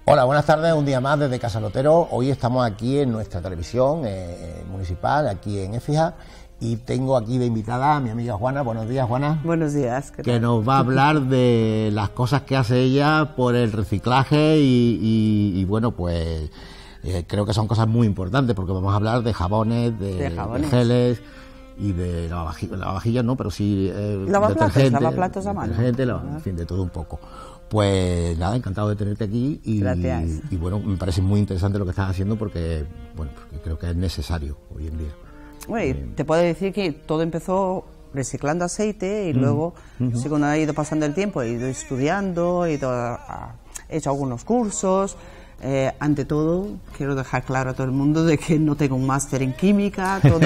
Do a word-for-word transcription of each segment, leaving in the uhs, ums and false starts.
Hola, buenas tardes, un día más desde Casa Lotero. Hoy estamos aquí en nuestra televisión eh, municipal, aquí en Écija, y tengo aquí de invitada a mi amiga Juana. Buenos días, Juana. Buenos días. ¿Qué tal? Que nos va a hablar de las cosas que hace ella por el reciclaje y, y, y bueno, pues eh, creo que son cosas muy importantes porque vamos a hablar de jabones, de, de, jabones. de geles y de lavavajillas, lavavajillas no, pero sí eh, lavaplatos, lavaplatos a mano. Detergente, lava, en fin, de todo un poco. Pues nada, encantado de tenerte aquí y, y, y bueno, me parece muy interesante lo que estás haciendo porque, bueno, porque creo que es necesario hoy en día. Bueno, eh, te puedo decir que todo empezó reciclando aceite y uh-huh. luego, uh-huh. según ha ido pasando el tiempo, he ido estudiando, he, ido a, a, he hecho algunos cursos. Eh, ante todo, quiero dejar claro a todo el mundo de que no tengo un máster en química, todo,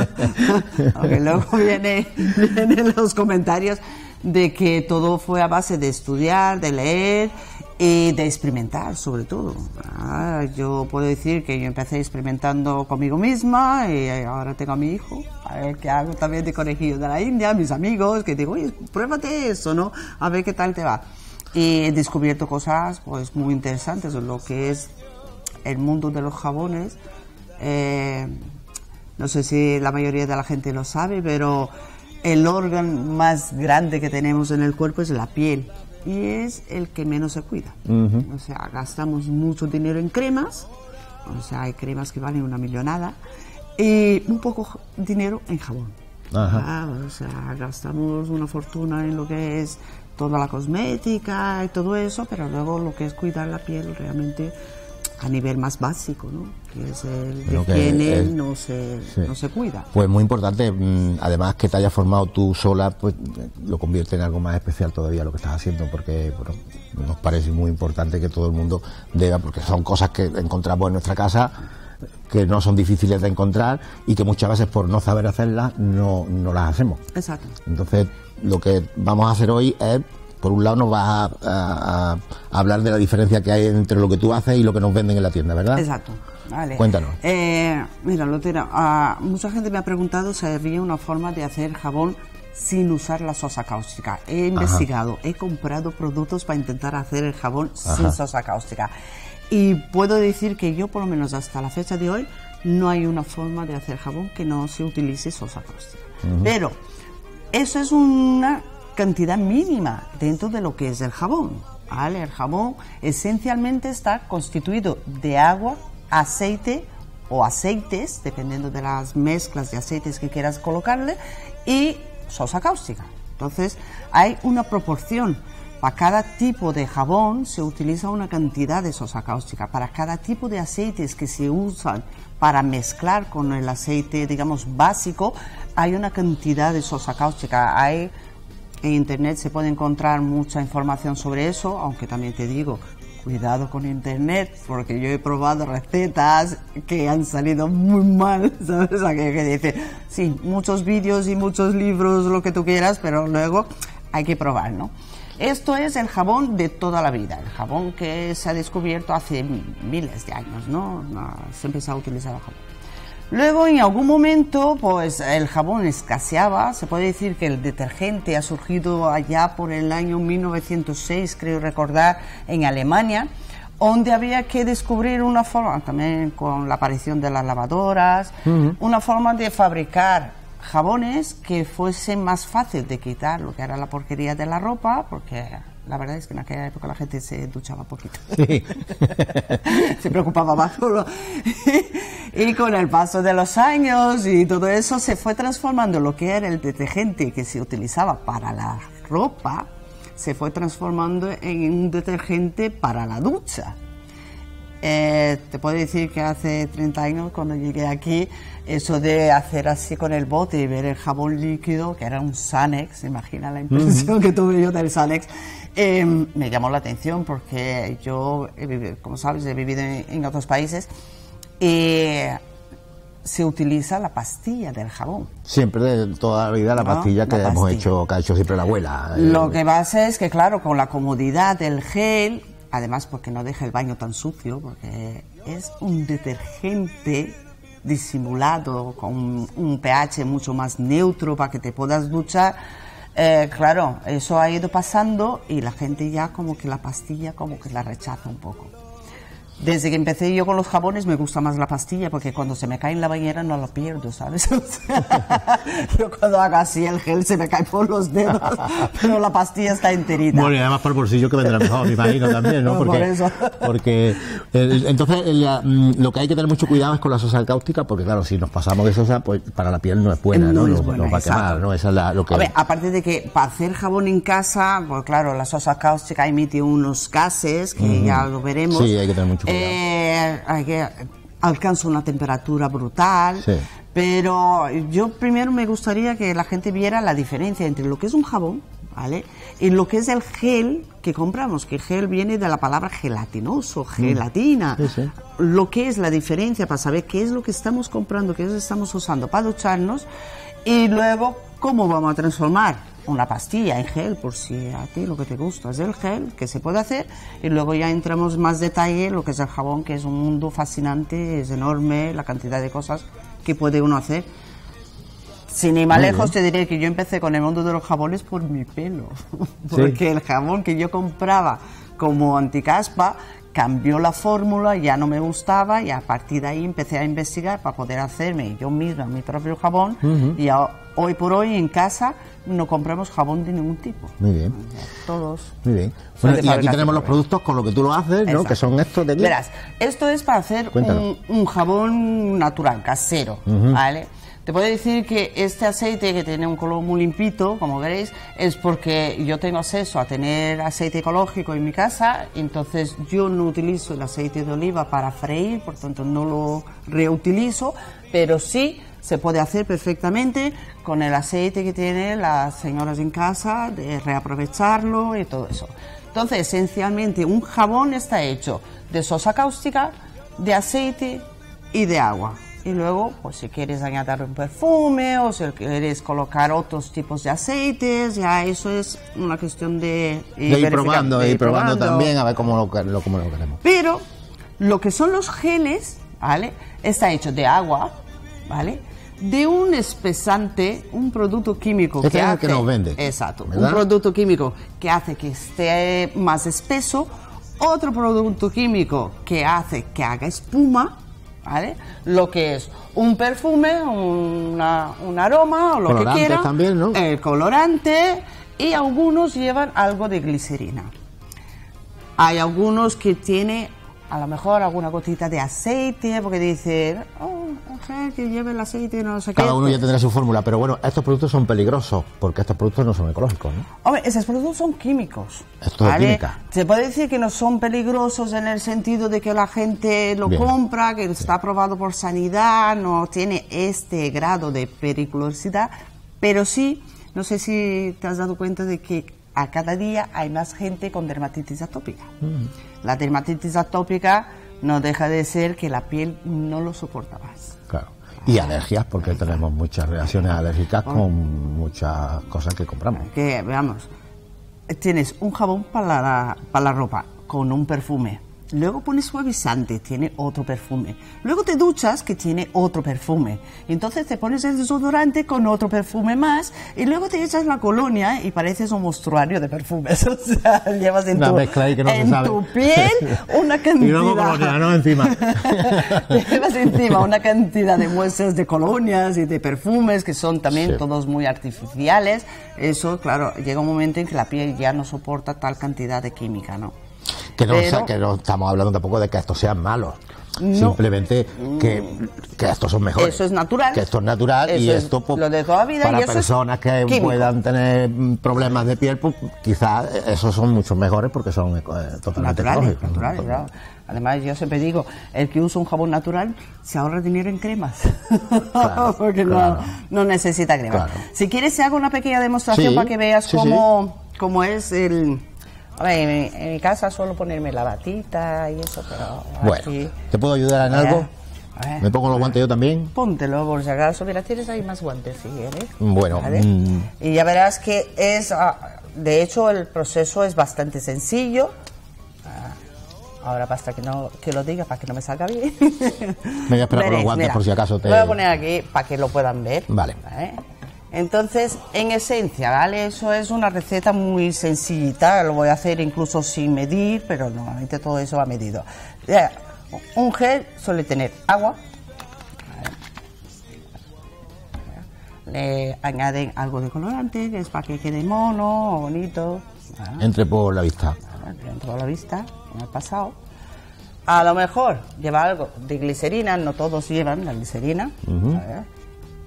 aunque luego viene, vienen los comentarios de que todo fue a base de estudiar, de leer y de experimentar, sobre todo. Ah, yo puedo decir que yo empecé experimentando conmigo misma y ahora tengo a mi hijo, a ver qué hago también de conejillo de la India, mis amigos, que digo, oye, pruébate eso, ¿no? A ver qué tal te va. Y he descubierto cosas pues muy interesantes en lo que es el mundo de los jabones. Eh, no sé si la mayoría de la gente lo sabe, pero el órgano más grande que tenemos en el cuerpo es la piel y es el que menos se cuida. Uh-huh. O sea, gastamos mucho dinero en cremas, o sea, hay cremas que valen una millonada, y un poco dinero en jabón. Ajá. Ah, o sea, gastamos una fortuna en lo que es toda la cosmética y todo eso, pero luego lo que es cuidar la piel realmente a nivel más básico, ¿no? Que es el de higiene, es, no se, sí. no se cuida. Pues muy importante, además que te hayas formado tú sola, pues lo convierte en algo más especial todavía lo que estás haciendo, porque bueno, nos parece muy importante que todo el mundo deba, porque son cosas que encontramos en nuestra casa, que no son difíciles de encontrar y que muchas veces por no saber hacerlas no, no las hacemos. Exacto. Entonces, lo que vamos a hacer hoy es, por un lado nos vas a, a, a hablar de la diferencia que hay entre lo que tú haces y lo que nos venden en la tienda, ¿verdad? Exacto. Vale. Cuéntanos. Eh, mira, Lotero, uh, mucha gente me ha preguntado si había una forma de hacer jabón sin usar la sosa cáustica. He investigado, Ajá. he comprado productos para intentar hacer el jabón Ajá. sin sosa cáustica. Y puedo decir que yo, por lo menos hasta la fecha de hoy, no hay una forma de hacer jabón que no se utilice sosa cáustica. Uh-huh. Pero eso es una cantidad mínima dentro de lo que es el jabón, ¿vale? El jabón esencialmente está constituido de agua, aceite o aceites, dependiendo de las mezclas de aceites que quieras colocarle, y sosa cáustica. Entonces, hay una proporción. Para cada tipo de jabón se utiliza una cantidad de sosa cáustica. Para cada tipo de aceites que se usan para mezclar con el aceite, digamos, básico, hay una cantidad de sosa cáustica. Hay, en internet se puede encontrar mucha información sobre eso, aunque también te digo, cuidado con internet, porque yo he probado recetas que han salido muy mal, ¿sabes? O sea, que, que dice, sí, muchos vídeos y muchos libros, lo que tú quieras, pero luego hay que probar, ¿no? Esto es el jabón de toda la vida, el jabón que se ha descubierto hace miles de años, ¿no? Se empezó a utilizar el jabón. Luego, en algún momento, pues el jabón escaseaba. Se puede decir que el detergente ha surgido allá por el año mil novecientos seis, creo recordar, en Alemania, donde había que descubrir una forma, también con la aparición de las lavadoras, uh-huh. una forma de fabricar jabones que fuese más fácil de quitar lo que era la porquería de la ropa, porque la verdad es que en aquella época la gente se duchaba poquito. Sí. Se preocupaba más. Y con el paso de los años y todo eso se fue transformando lo que era el detergente que se utilizaba para la ropa, se fue transformando en un detergente para la ducha. Eh, te puedo decir que hace treinta años, cuando llegué aquí, eso de hacer así con el bote y ver el jabón líquido, que era un Sanex, imagina la impresión uh-huh. que tuve yo del Sanex, eh, me llamó la atención porque yo, he vivido, como sabes, he vivido en, en otros países y se utiliza la pastilla del jabón. Siempre, de toda la vida, la ¿no? pastilla que la hemos pastilla. hecho, que ha hecho siempre la abuela. Lo eh, que pasa es que, claro, con la comodidad del gel, además porque no deja el baño tan sucio, porque es un detergente disimulado con un pH mucho más neutro para que te puedas duchar, eh, claro, eso ha ido pasando y la gente ya como que la pastilla como que la rechaza un poco. Desde que empecé yo con los jabones me gusta más la pastilla, porque cuando se me cae en la bañera no la pierdo, ¿sabes? O sea, yo cuando hago así el gel se me cae por los dedos, pero la pastilla está enterita. Bueno, y además por el bolsillo que vendrá mejor, me imagino también, ¿no? Porque, por eso. porque el, entonces el, lo que hay que tener mucho cuidado es con la sosa cáustica, porque claro, si nos pasamos de sosa, pues para la piel no es buena, ¿no? No Nos, es buena, nos va a quemar, ¿no? Esa es la, lo que... A ver, aparte de que para hacer jabón en casa, pues claro, la sosa cáustica emite unos gases, que uh-huh. ya lo veremos. Sí, hay que tener mucho cuidado. Eh, hay que alcanza una temperatura brutal, sí. Pero yo primero me gustaría que la gente viera la diferencia entre lo que es un jabón, ¿vale? Y lo que es el gel que compramos, que el gel viene de la palabra gelatinoso, gelatina. Sí, sí. Lo que es la diferencia para saber qué es lo que estamos comprando, qué es lo que estamos usando para ducharnos, y luego cómo vamos a transformar una pastilla en gel, por si a ti lo que te gusta es el gel, que se puede hacer, y luego ya entramos más detalle lo que es el jabón, que es un mundo fascinante, es enorme la cantidad de cosas que puede uno hacer. Sin ir más Muy lejos bien. Te diré que yo empecé con el mundo de los jabones por mi pelo, porque sí. El jabón que yo compraba como anticaspa cambió la fórmula, ya no me gustaba, y a partir de ahí empecé a investigar para poder hacerme yo misma mi propio jabón, uh-huh. y a, hoy por hoy en casa no compramos jabón de ningún tipo. Muy bien. Todos. Muy bien. Bueno, y aquí tenemos los productos con lo que tú lo haces, ¿no? Exacto. Que son estos de aquí. Verás, esto es para hacer un, un jabón natural, casero, uh-huh. ¿vale? Te puedo decir que este aceite, que tiene un color muy limpito, como veréis, es porque yo tengo acceso a tener aceite ecológico en mi casa, entonces yo no utilizo el aceite de oliva para freír, por tanto no lo reutilizo, pero sí se puede hacer perfectamente con el aceite que tienen las señoras en casa, de reaprovecharlo y todo eso. Entonces, esencialmente, un jabón está hecho de sosa cáustica, de aceite y de agua. Y luego, pues si quieres añadir un perfume o si quieres colocar otros tipos de aceites, ya eso es una cuestión de... De ir probando, de ir probando, probando también, a ver cómo lo, lo, cómo lo queremos. Pero lo que son los geles, ¿vale? Está hecho de agua, ¿vale? De un espesante, un producto químico este que es hace... el que nos vende. Exacto, ¿verdad? Un producto químico que hace que esté más espeso, otro producto químico que hace que haga espuma, ¿vale? Lo que es un perfume, una, un aroma o lo que quieran, también, ¿no? El colorante, y algunos llevan algo de glicerina. Hay algunos que tienen a lo mejor alguna gotita de aceite, porque dicen, oh, okay, que lleve el aceite, no sé qué. Cada uno ya tendrá su fórmula, pero bueno, estos productos son peligrosos, porque estos productos no son ecológicos, ¿no? Hombre, esos productos son químicos. Esto es química. Se puede decir que no son peligrosos en el sentido de que la gente lo Bien. compra, que sí. está aprobado por sanidad, no tiene este grado de peligrosidad, pero sí, no sé si te has dado cuenta de que a cada día hay más gente con dermatitis atópica. Mm. La dermatitis atópica no deja de ser que la piel no lo soporta más. Claro. Y alergias, porque tenemos muchas reacciones alérgicas oh. con muchas cosas que compramos. Que, veamos, tienes un jabón para la, para la ropa con un perfume. Luego pones suavizante, tiene otro perfume. Luego te duchas, que tiene otro perfume. Entonces te pones el desodorante con otro perfume más, y luego te echas la colonia y pareces un monstruario de perfumes. O sea, llevas en, tu, que no en tu piel una cantidad... Y luego colonia, ¿no? Encima. Llevas encima una cantidad de muestras de colonias y de perfumes que son también sí. todos muy artificiales. Eso, claro, llega un momento en que la piel ya no soporta tal cantidad de química, ¿no? Que no, Pero, o sea, que no estamos hablando tampoco de que estos sean malos, no, simplemente que, que estos son mejores. Eso es natural. Que esto es natural eso y es esto pues, lo de toda vida, para y eso personas que químico. puedan tener problemas de piel, pues quizás esos son mucho mejores porque son eh, totalmente naturales, ecológicos. naturales, claro. Además, yo siempre digo, el que usa un jabón natural se ahorra dinero en cremas, claro, porque claro. No, no necesita crema. Claro. Si quieres, se hago una pequeña demostración sí, para que veas sí, cómo, sí. cómo es el... A ver, en, en mi casa suelo ponerme la batita y eso, pero bueno, aquí... ¿te puedo ayudar en algo? ¿Me pongo los guantes yo también? Póntelo, por si acaso. Mira, tienes ahí más guantes, si quieres. Bueno. ¿Vale? Mmm. Y ya verás que es... De hecho, el proceso es bastante sencillo. Ahora basta que, no, que lo diga para que no me salga bien. Me voy a esperar con los guantes, mira, por si acaso te... Lo voy a poner aquí para que lo puedan ver. Vale. ¿Vale? Entonces, en esencia, ¿vale? Eso es una receta muy sencillita, lo voy a hacer incluso sin medir, pero normalmente todo eso va medido. Un gel suele tener agua, le añaden algo de colorante, que es para que quede mono o bonito. Entre por la vista. Entre por la vista, en el pasado. A lo mejor lleva algo de glicerina, no todos llevan la glicerina. Uh-huh. A ver.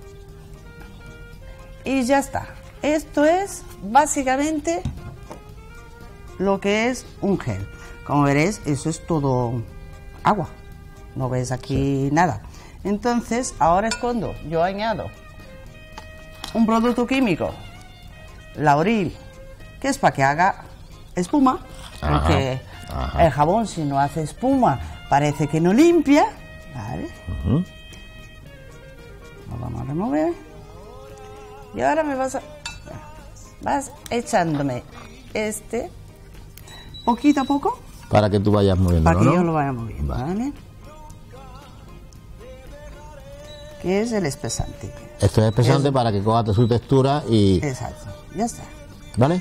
Y ya está. Esto es básicamente lo que es un gel. Como veréis, eso es todo agua. No ves aquí sí. nada. Entonces, ahora es cuando yo añado un producto químico, Lauril, que es para que haga espuma. Ajá, porque ajá. el jabón, si no hace espuma, parece que no limpia. ¿Vale? Uh-huh. Lo vamos a remover. Y ahora me vas a... Vas echándome este, poquito a poco. Para que tú vayas moviendo, Para que ¿no? yo lo vaya moviendo, ¿vale? ¿vale? Que es el espesante. Esto es espesante es... para que coja su textura y... Exacto, ya está. ¿Vale?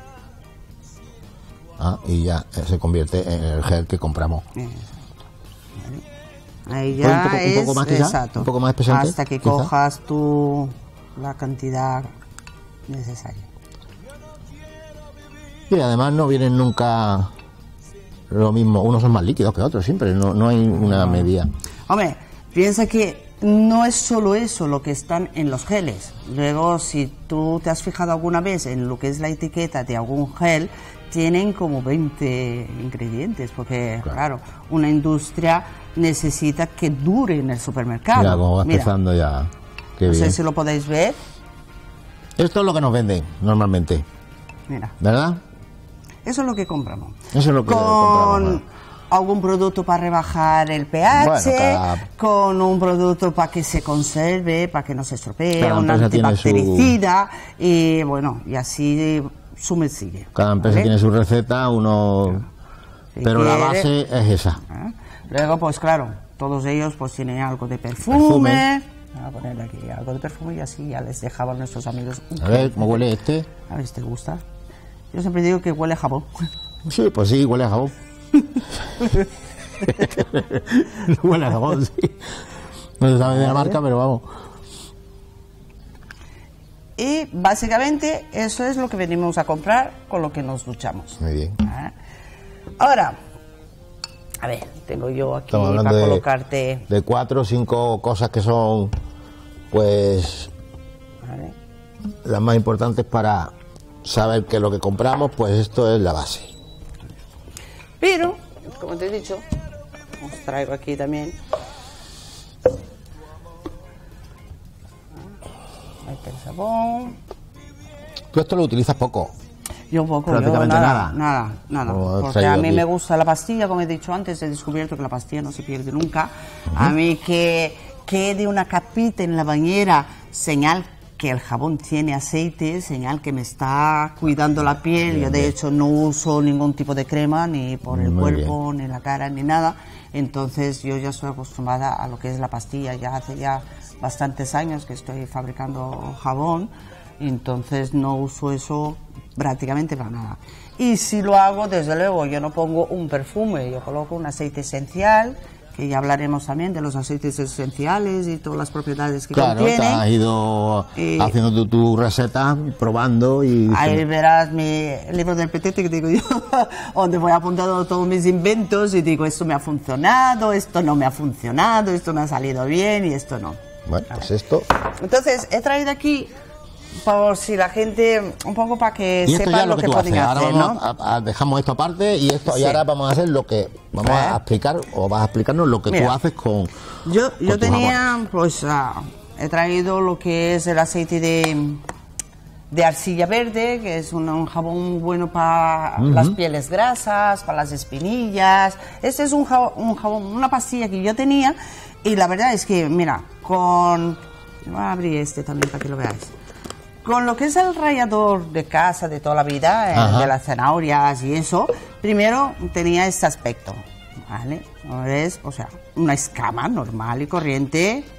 Ah, y ya se convierte en el gel que compramos. Exacto. ¿Vale? Ahí ya un poco, es... Un poco más quizá, exacto. Un poco más espesante. Hasta que quizá. cojas tu... la cantidad necesaria. Y además no vienen nunca lo mismo, unos son más líquidos que otros, siempre, no, no hay una medida. Hombre, piensa que no es solo eso lo que están en los geles. Luego, si tú te has fijado alguna vez en lo que es la etiqueta de algún gel, tienen como veinte ingredientes, porque claro, claro una industria necesita que dure en el supermercado. Mira, como va empezando Mira. ya. Qué no bien. sé si lo podéis ver. Esto es lo que nos venden normalmente. Mira. ¿Verdad? Eso es lo que compramos. Eso es lo que con compramos. algún producto para rebajar el pH, bueno, cada... con un producto para que se conserve, para que no se estropee, cada un antibactericida su... y bueno, y así sume sigue. Cada empresa, ¿vale?, tiene su receta, uno... Si pero quiere... la base es esa. ¿Eh? Luego, pues claro, todos ellos pues tienen algo de perfume. perfume. Voy a ponerle aquí algo de perfume y así ya les dejaban nuestros amigos. A ver, ¿cómo huele este? A ver si te gusta. Yo siempre digo que huele a jabón. Sí, pues sí, huele a jabón. Huele a jabón, sí. No se sabe de la marca, pero vamos. Y básicamente eso es lo que venimos a comprar con lo que nos duchamos. Muy bien. Ahora, a ver, tengo yo aquí para de, colocarte... De cuatro o cinco cosas que son, pues, vale, las más importantes para saber que lo que compramos, pues esto es la base. Pero, como te he dicho, os traigo aquí también... Ahí está el sabón. Tú esto lo utilizas poco. Yo poco, prácticamente yo nada. Nada, nada, nada. Porque a mí aquí me gusta la pastilla, como he dicho antes, he descubierto que la pastilla no se pierde nunca. Uh-huh. A mí que quede una capita en la bañera, señal que el jabón tiene aceite, señal que me está cuidando la piel. Bien, yo de bien. hecho no uso ningún tipo de crema, ni por el Muy cuerpo, bien. ni la cara, ni nada. Entonces yo ya estoy acostumbrada a lo que es la pastilla, ya hace ya bastantes años que estoy fabricando jabón, entonces no uso eso prácticamente para nada. Y si lo hago, desde luego, yo no pongo un perfume, yo coloco un aceite esencial, que ya hablaremos también de los aceites esenciales y todas las propiedades que claro, contienen. Claro, te has ido y haciendo tu, tu receta, probando y... Ahí verás mi libro del petete que digo yo, donde voy apuntando todos mis inventos y digo, esto me ha funcionado, esto no me ha funcionado, esto me ha salido bien y esto no. Bueno, pues esto... Entonces, he traído aquí, por si la gente, un poco para que sepan lo, lo que, que pueden hacer, hacer ¿no? A, a, dejamos esto aparte y esto sí. y ahora vamos a hacer lo que vamos ¿Eh? a explicar, o vas a explicarnos lo que Mira, tú haces con Yo, con yo tenía, jabón. pues, uh, he traído lo que es el aceite de, de arcilla verde, que es un, un jabón bueno para uh-huh. las pieles grasas, para las espinillas. Este es un jabón, un jabón, una pastilla que yo tenía y la verdad es que, mira, con... Voy a abrir este también para que lo veáis. Con lo que es el rallador de casa de toda la vida, eh, de las zanahorias y eso, primero tenía este aspecto, ¿vale? ¿No ves? O sea, una escama normal y corriente,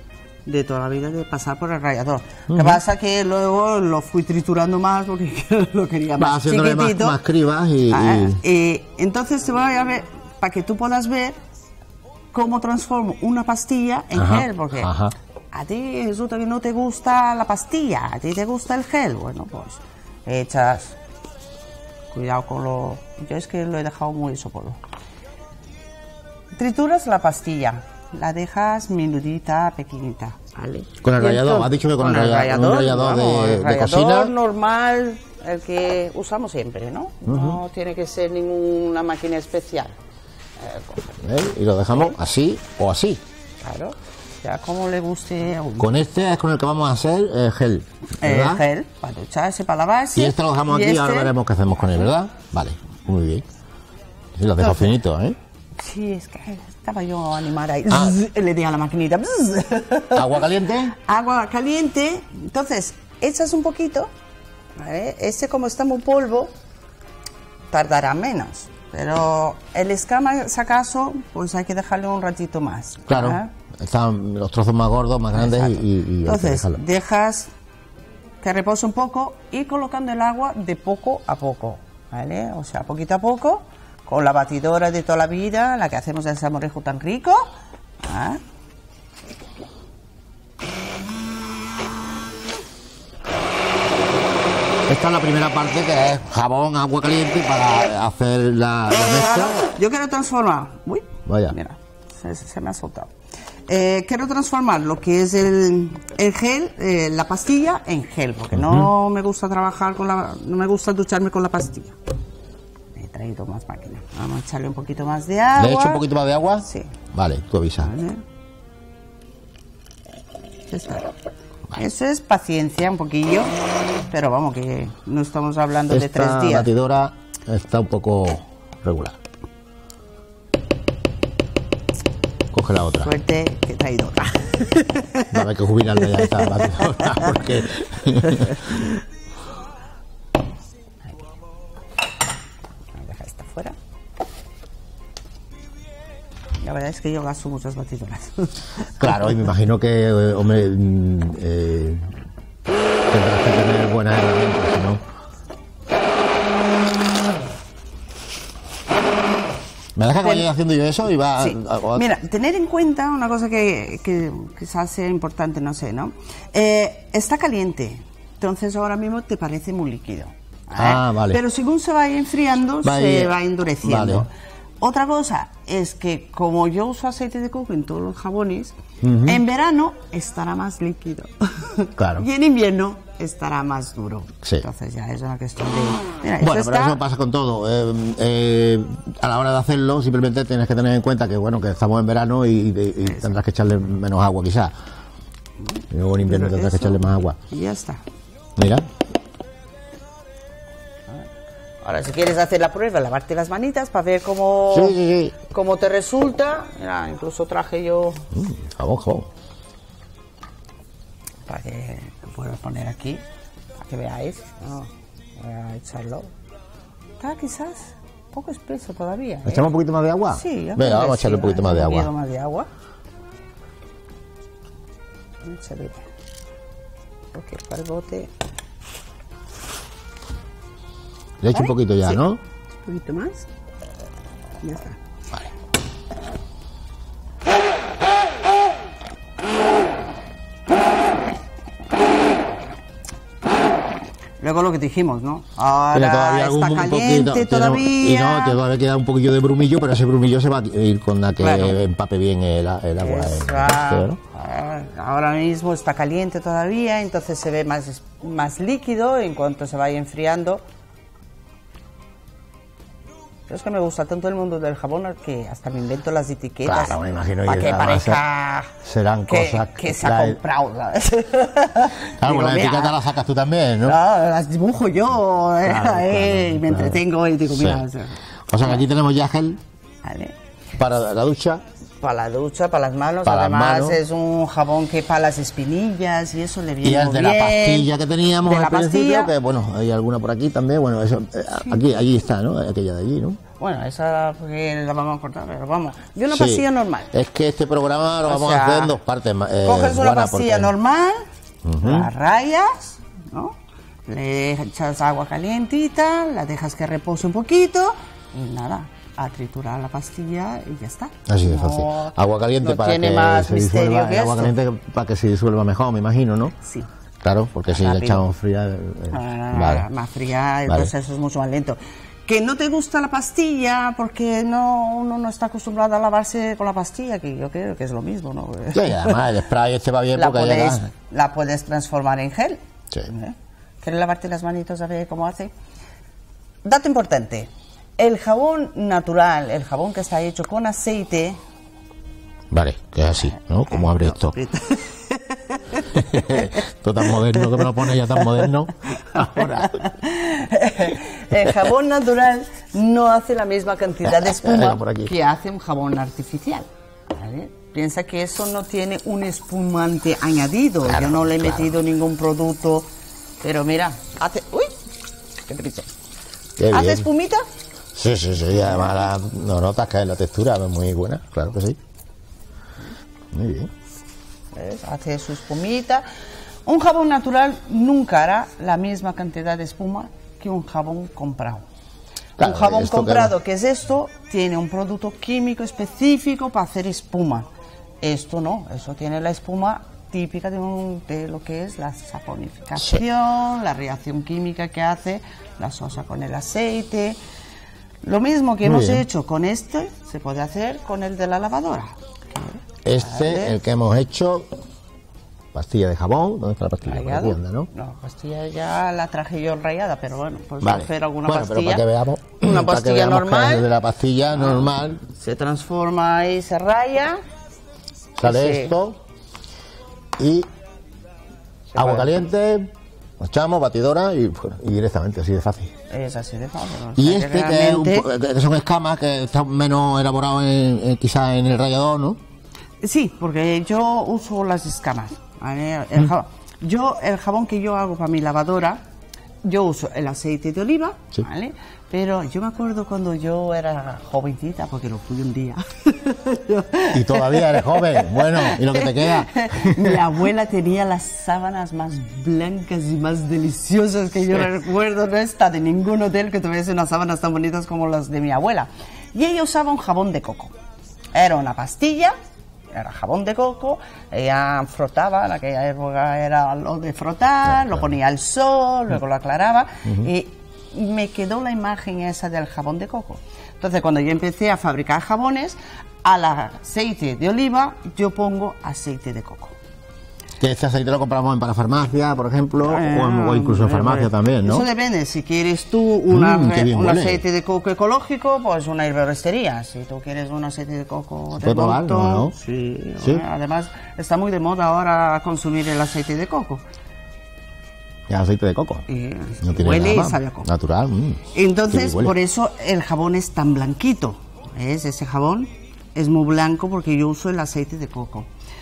de toda la vida de pasar por el rallador. Uh-huh. Lo que pasa que luego lo fui triturando más porque lo quería más haciéndole chiquitito. Más, más cribas y, ah, y... y entonces te voy a ver, para que tú puedas ver cómo transformo una pastilla en ajá, gel, porque ajá. a ti resulta que no te gusta la pastilla, a ti te gusta el gel. Bueno, pues echas, cuidado con lo... Yo es que lo he dejado muy sopolo. Trituras la pastilla, la dejas menudita, pequeñita, ¿vale? Con el rallador, has dicho que con, con el rallador, un rallador, vamos, de, el rallador de cocina normal, el que usamos siempre, ¿no? Uh-huh. No tiene que ser ninguna máquina especial. ¿Eh? Y lo dejamos así o así. Claro, ya como le guste a uno. Con este es con el que vamos a hacer eh, gel, ¿verdad? Eh, gel, para ducharse, para lavarse. Y este lo dejamos aquí y este... ahora veremos qué hacemos con él, ¿verdad? Vale, muy bien. Y lo dejo finito, ¿eh? Sí, es que estaba yo a animar ahí. Ah. Le di a la maquinita. ¿Agua caliente? Agua caliente. Entonces, echas un poquito. ¿Vale? Este, como está muy polvo, tardará menos. Pero el escama, si acaso, pues hay que dejarle un ratito más. Claro. ¿Eh? Están los trozos más gordos, más grandes. y, y Entonces, dejas que repose un poco y colocando el agua de poco a poco. ¿Vale? O sea, poquito a poco. Con la batidora de toda la vida, la que hacemos el salmorejo tan rico. ¿Ah? Esta es la primera parte, que es jabón, agua caliente para hacer la, la mezcla. Yo quiero transformar. Uy, vaya. Mira, se, se me ha soltado. Eh, quiero transformar lo que es el, el gel, eh, la pastilla, en gel, porque uh-huh. no me gusta trabajar con la, no me gusta ducharme con la pastilla. He traído más máquina. Vamos a echarle un poquito más de agua. ¿Le he hecho un poquito más de agua? Sí. Vale, tú avisa. Vale. Ya está. Vale. Eso es paciencia, un poquillo, pero vamos, que no estamos hablando Esta de tres días. La batidora está un poco regular. Coge la otra. Suerte que he traído otra. No, hay que jubilarle ya esta batidora, porque... Fuera. La verdad es que yo gasto muchas batidoras. Claro, y me imagino que, eh, hombre, eh, tendrás que tener buenas herramientas, ¿no? ¿Me dejas que vaya haciendo yo eso? Y va sí. a, a... Mira, tener en cuenta una cosa que, que quizás sea importante, no sé, ¿no? Eh, está caliente, entonces ahora mismo te parece muy líquido. Ah, vale. Pero según se vaya enfriando, vaya, se va endureciendo. Vale. Otra cosa es que como yo uso aceite de coco en todos los jabones, uh-huh. en verano estará más líquido. Claro. Y en invierno estará más duro. Sí. Entonces ya es una cuestión de... Mira, bueno, eso pero está... eso pasa con todo. Eh, eh, a la hora de hacerlo, simplemente tienes que tener en cuenta que bueno que estamos en verano y, y, y tendrás que echarle menos agua, quizás. Y luego en invierno pero tendrás eso... que echarle más agua. Y ya está. Mira. Ahora, si quieres hacer la prueba, lavarte las manitas para ver cómo, sí, sí, sí. cómo te resulta. Mira, incluso traje yo... Mm, jabón, jabón. Para que lo pueda poner aquí, para que veáis. No, voy a echarlo. Está quizás un poco espeso todavía. ¿eh? ¿Echamos un poquito más de agua? Sí. Venga, vamos a echarle un poquito más de agua. Un poquito más de agua. Echarle. Porque para el bote... Le he hecho ¿vale? un poquito ya, sí. ¿no? Un poquito más. Ya está. Vale. Luego lo que dijimos, ¿no? Ahora tiene todavía está algún, caliente poquito, todavía. Tiene, y no, todavía queda un poquillo de brumillo, pero ese brumillo se va a ir con la que claro. empape bien el, el agua. El, ¿no? Ahora mismo está caliente todavía, entonces se ve más, más líquido en cuanto se vaya enfriando. Pero es que me gusta tanto el mundo del jabón que hasta me invento las etiquetas. Claro, me imagino para que parezca serán que, cosas que se ha comprado, ¿sabes? Claro, digo, la etiqueta la sacas tú también, ¿no? No, las dibujo yo, claro, eh, claro, eh, me claro. entretengo y digo, mira. Sí. O sea, que aquí tenemos ya gel vale. para la ducha. Para la ducha, para las manos, para además las manos. Es un jabón que para las espinillas y eso le viene y el muy de bien. la pastilla que teníamos de al la principio, pastilla, que bueno, hay alguna por aquí también, bueno, eso, sí. aquí, allí está, ¿no? Aquella de allí, ¿no? Bueno, esa porque la vamos a cortar, pero vamos. Yo una Sí. pastilla normal. Es que este programa lo O vamos sea, a hacer en dos partes. Eh, coges una Juana, pastilla porque... normal, Uh-huh. la rayas, ¿no? Le echas agua calientita, la dejas que repose un poquito y nada, a triturar la pastilla y ya está. Así de No- fácil. Agua caliente no para tiene que más se misterio disuelva, que agua esto. caliente para que se disuelva mejor, me imagino, ¿no? Sí. Claro, porque si le Rápido. echamos fría... eh, Ah, vale. Más fría, el Vale. proceso es mucho más lento. Que no te gusta la pastilla porque no uno no está acostumbrado a lavarse con la pastilla, que yo creo que es lo mismo, ¿no? Sí, y además el spray este va bien la, porque puedes, llega... la puedes transformar en gel. Sí. ¿Eh? ¿Quieres lavarte las manitos a ver cómo hace? Dato importante, el jabón natural, el jabón que está hecho con aceite... Vale, que es así, ¿no? ¿Cómo abre esto? Esto tan moderno que me lo pone ya tan moderno. Ahora. El jabón natural no hace la misma cantidad de espuma Venga, por aquí. que hace un jabón artificial. ¿Vale? Piensa que eso no tiene un espumante añadido. Claro, Yo no le he claro. metido ningún producto. Pero mira, hace... ¡Uy! ¡Qué prisa! Qué ¿Hace bien. espumita? Sí, sí, sí, además la, no notas que la textura es muy buena, claro que sí. Muy bien. ¿Ves? Hace su espumita. Un jabón natural nunca hará la misma cantidad de espuma que un jabón comprado. Claro, un jabón esto comprado, que es esto, tiene un producto químico específico para hacer espuma. Esto no, eso tiene la espuma típica de, un- de lo que es la saponificación, la reacción química que hace la sosa con el aceite. Lo mismo que Muy hemos bien. hecho con este, se puede hacer con el de la lavadora. Este, Vale. el que hemos hecho, pastilla de jabón, ¿dónde está la pastilla? Por aquí Rayado. anda, ¿no? No, pastilla ya la traje yo rayada, pero bueno, pues Vale. hacer alguna bueno, pastilla. pero para que veamos, una para que pastilla veamos que normal, es de la pastilla normal, se transforma y se raya. sale Sí. esto y agua puede- caliente, lo echamos, batidora y, y directamente, así de fácil. Es así de fácil. o Y sea, este, que, es un realmente- po- que son escamas, que está menos elaborado en, en- quizás en el rallador, ¿no? Sí, porque yo uso las escamas. ¿vale? El jabón- Yo, el jabón que yo hago para mi lavadora, yo uso el aceite de oliva, Sí. ¿vale? Pero yo me acuerdo cuando yo era jovencita, porque lo fui un día. Y todavía eres joven, bueno, y lo que te queda. Mi abuela tenía las sábanas más blancas y más deliciosas que yo recuerdo. No está de ningún hotel que tuviese unas sábanas tan bonitas como las de mi abuela. Y ella usaba un jabón de coco. Era una pastilla, era jabón de coco, ella frotaba, en aquella época era lo de frotar, lo ponía al sol, luego lo aclaraba, y me quedó la imagen esa del jabón de coco. Entonces, cuando yo empecé a fabricar jabones, al aceite de oliva yo pongo aceite de coco. Que este aceite lo compramos en parafarmacia, por ejemplo, o, en- o incluso en Eh, farmacia también, ¿no? Eso depende. Si quieres tú una, Mm, qué bien un huele. aceite de coco ecológico, pues una herboristería. Si tú quieres un aceite de coco Se de puede probar, montón, ¿no? sí, Sí. bueno, además está muy de moda ahora consumir el aceite de coco. Es aceite de coco. Y No tiene huele nada y más. sabe a coco. Natural. mm. Entonces, Qué bien huele. por eso el jabón es tan blanquito. ¿Ves? Ese jabón es muy blanco porque yo uso el aceite de coco.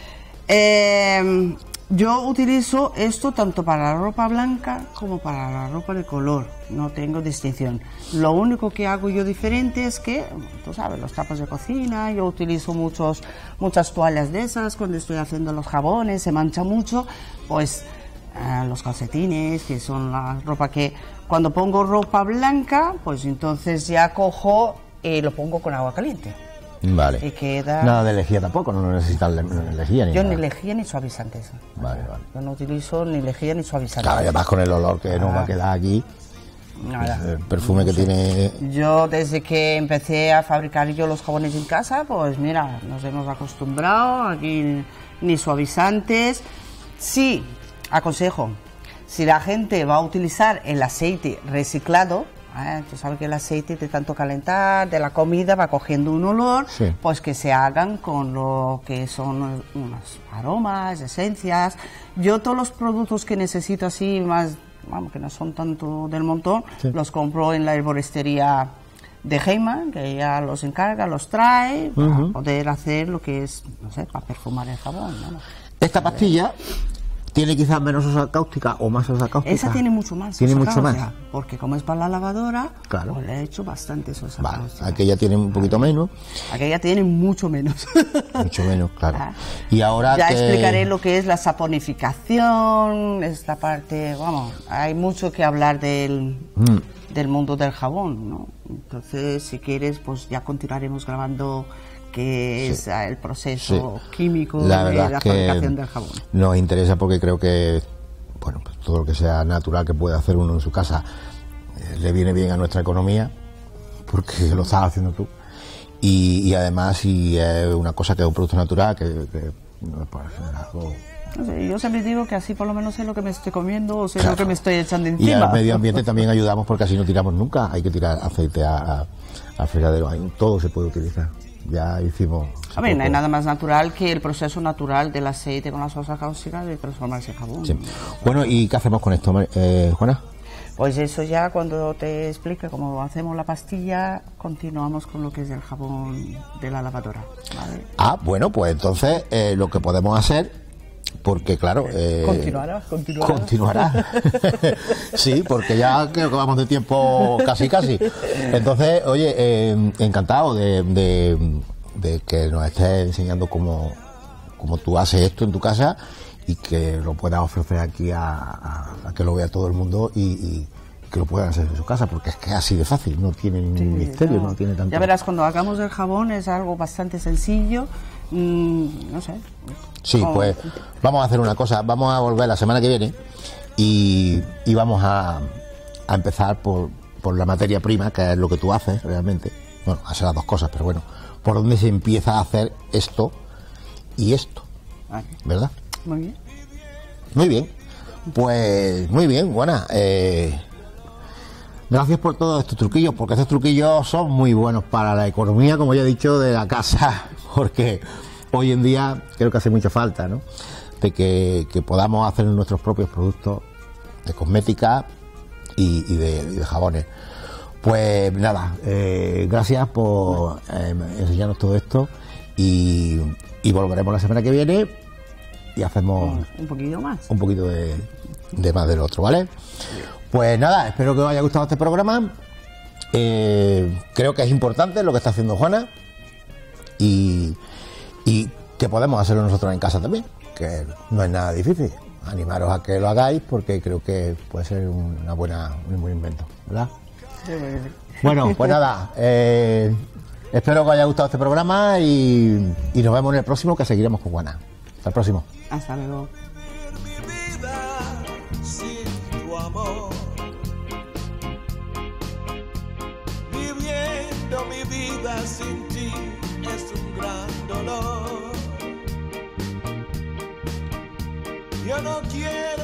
Eh, yo utilizo esto tanto para la ropa blanca como para la ropa de color. No tengo distinción. Lo único que hago yo diferente es que, tú sabes, los trapos de cocina, yo utilizo muchos, muchas toallas de esas cuando estoy haciendo los jabones, se mancha mucho, pues ah, los calcetines, que son la ropa que cuando pongo ropa blanca, pues entonces ya cojo y lo pongo con agua caliente. Vale. Y queda... Nada de lejía tampoco, no necesitas le- lejía ni Yo nada. ni lejía ni suavizantes. Vale, vale. Yo no utilizo ni lejía ni suavizantes. Claro, y además con el olor que nos va a quedar aquí, Nada. el perfume que tiene... Yo desde que empecé a fabricar yo los jabones en casa, pues mira, nos hemos acostumbrado, aquí ni suavizantes. Sí, aconsejo, si la gente va a utilizar el aceite reciclado, ¿eh? Tú sabes que el aceite de tanto calentar, de la comida, va cogiendo un olor, Sí. pues que se hagan con lo que son unos aromas, esencias. Yo todos los productos que necesito así más, vamos, que no son tanto del montón, Sí. los compro en la herboristería de Heyman, que ya los encarga, los trae, para Uh-huh. poder hacer lo que es, no sé, para perfumar el jabón, ¿no? Esta pastilla tiene quizás menos sosa cáustica o más sosa cáustica. Esa tiene mucho más. Tiene sosa mucho más. cáustica, porque como es para la lavadora, Claro. pues le he hecho bastante sosa Vale, cáustica. aquella tiene un poquito menos. Aquella tiene mucho menos. Mucho menos, claro. Ah. Y ahora Ya que... explicaré lo que es la saponificación, esta parte, vamos, hay mucho que hablar del, Mm. del mundo del jabón, ¿no? Entonces, si quieres, pues ya continuaremos grabando qué es Sí. ah, el proceso Sí. químico La de verdad la es que fabricación del jabón. nos interesa porque creo que, bueno, pues todo lo que sea natural que pueda hacer uno en su casa eh, le viene bien a nuestra economía, porque lo estás haciendo tú. Y, y además, si es una cosa que es un producto natural, que, que no me parece algo... No sé, yo siempre digo que así por lo menos sé lo que me estoy comiendo o sé Claro. lo que me estoy echando Y encima. al medio ambiente también ayudamos, porque así no tiramos nunca. Hay que tirar aceite a, a, al fregadero. Ahí todo se puede utilizar. Ya hicimos... A ver, no hay nada más natural que el proceso natural del aceite con la sosa cáustica de transformarse en jabón. Sí. Bueno, ¿y qué hacemos con esto, Mar- eh, Juana? Pues eso ya cuando te explique cómo hacemos la pastilla, continuamos con lo que es el jabón de la lavadora, ¿vale? Ah, bueno, pues entonces eh, lo que podemos hacer, porque claro... Eh, Continuará, continuará. Continuará. Sí, porque ya creo que vamos de tiempo casi, casi. Entonces, oye, eh, encantado de, de, de que nos estés enseñando cómo, cómo tú haces esto en tu casa y que lo puedas ofrecer aquí a, a, a que lo vea todo el mundo y, y que lo puedan hacer en su casa, porque es que es así de fácil, no tiene ningún misterio, no, no tiene tanto... Ya verás, cuando hagamos el jabón es algo bastante sencillo, mmm, no sé. Sí, ¿Cómo? pues vamos a hacer una cosa, vamos a volver la semana que viene y, y vamos a, a empezar por, por la materia prima, que es lo que tú haces realmente. Bueno, hacer las dos cosas, pero bueno, por donde se empieza a hacer esto y esto, Vale, ¿verdad? muy bien. Muy bien, pues muy bien, Juana. Eh, gracias por todos estos truquillos, porque estos truquillos son muy buenos para la economía, como ya he dicho, de la casa, porque hoy en día creo que hace mucha falta, ¿no? De que, que podamos hacer nuestros propios productos de cosmética y, y, de, y de jabones. Pues nada, eh, gracias por eh, enseñarnos todo esto y, y volveremos la semana que viene y hacemos Un, un poquito más. un poquito de, de más del otro, ¿vale? Pues nada, espero que os haya gustado este programa. Eh, creo que es importante lo que está haciendo Juana y, y que podemos hacerlo nosotros en casa también, que no es nada difícil. Animaros a que lo hagáis porque creo que puede ser una buena, un buen invento, ¿verdad? Bueno, pues nada, eh, espero que os haya gustado este programa y, y nos vemos en el próximo, que seguiremos con Juana. Hasta el próximo. Hasta luego. Mi vida sin tu amor, viviendo mi vida sin ti es un gran dolor. Yo no quiero